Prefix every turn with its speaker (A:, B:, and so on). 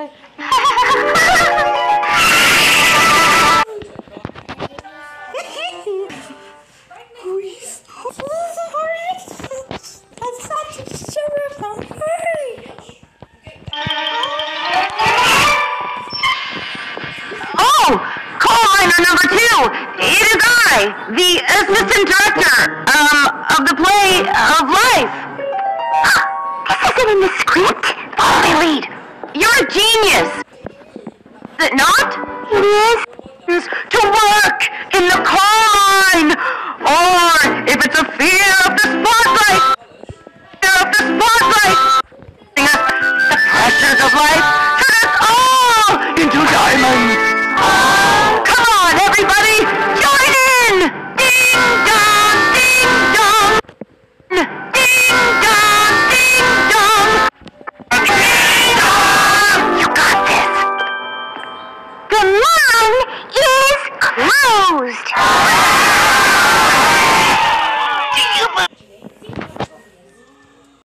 A: Oh, call liner number 2. It is I, the assistant director, of the play of life. This isn't in the script. Follow my lead. You're a genius. Is it not? It is. To work in the call line. Or if it's a fear of the spotlight. The pressures of life turn us all into diamonds. Come on, everybody, join in! Ding dong, ding dong! Ding dong, ding dong! Ding dong! You got this! The line is closed!